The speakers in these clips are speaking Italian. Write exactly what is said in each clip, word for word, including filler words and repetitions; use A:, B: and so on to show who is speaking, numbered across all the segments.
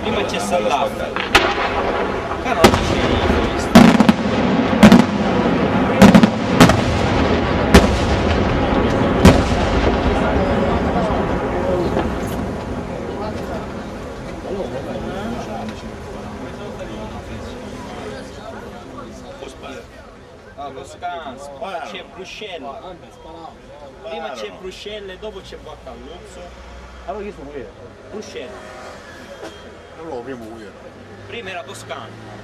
A: prima c'è Sallaffa, qua non c'è Toscana, poi c'è Bruscella, prima c'è Bruscella e dopo c'è Baccaluzzo.
B: Allora chi sono io?
A: Bruscella.
C: Allora prima io.
A: Prima era Toscana.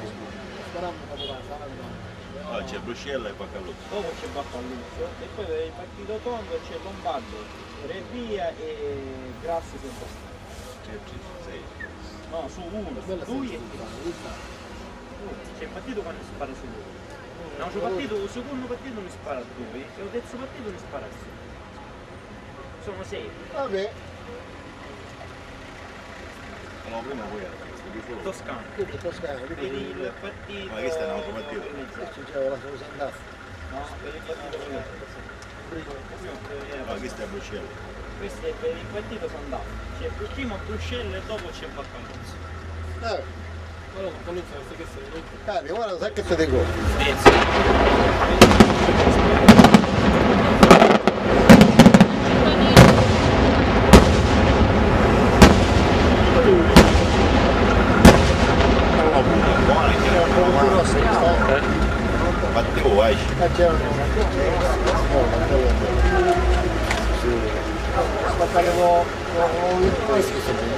C: Allora c'è Bruscella e Baccaluzzo.
A: Dopo c'è Baccaluzzo e poi per il partito tondo c'è Lombardo, Revia e Grassi sempre stato. No, su uno, lui e c'è il partito quando si spara su lui. No, c'è partito, il secondo partito mi spara a due, e il terzo partito mi spara a sei. Sono sei.
C: Vabbè. Allora prima voi era
A: Toscana.
C: Toscana.
A: Per il partito.
C: Ma questo è un altro partito.
A: C'è la sua Sandaffa. No, per il partito
C: Ma questo è Bruscella.
A: Questo è per il partito Sandaffa. C'è prima Bruscella e dopo c'è Baccaluzzo.
C: Eh.
B: Allora Baccaluzzo non sai che sei venuto.
C: Cari, guarda, sai che ti dico? Battevo, vai. Spaccaremo questo che sono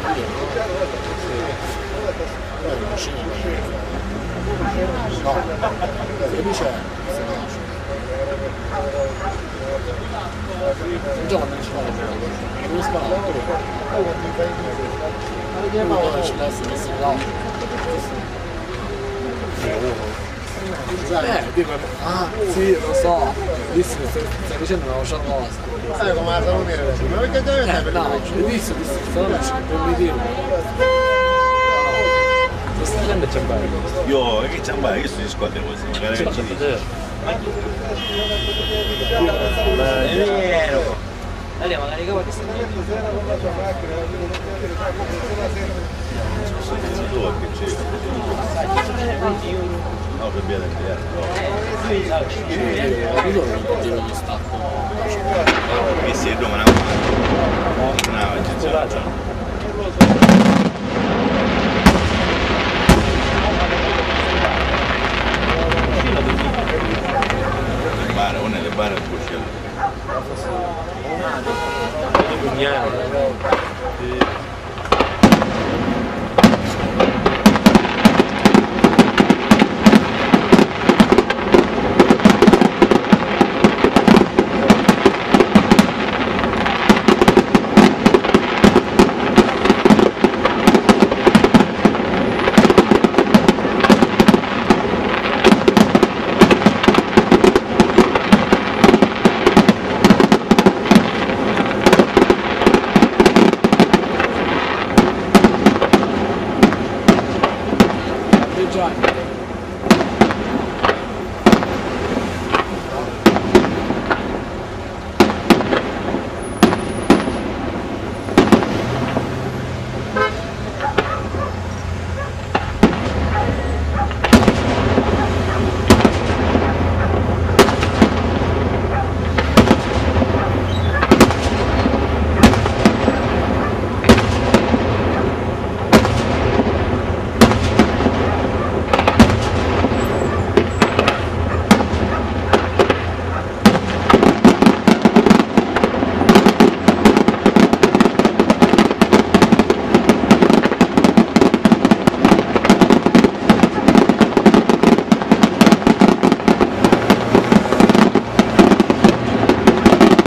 C: no, lì c'è un giorno non ci fa non spara non ci lascia messi là eh, dico, ah sì, lo so, disse, stai dicendo una cosa. Eh, come la salutiera adesso? Ma perché deve essere? No, disse, disse, non mi dire. Sto stilando il ciambare. Io, che ciambare? Io sto di squadra così, magari che ci dici.
A: È vero! Allora, magari che che stai
C: no, per via del dietro.
B: Io non giro di stacco.
C: Che si è domani? No, ci c'è. Le bare, una delle bare è Bruscella.
B: Pugnale.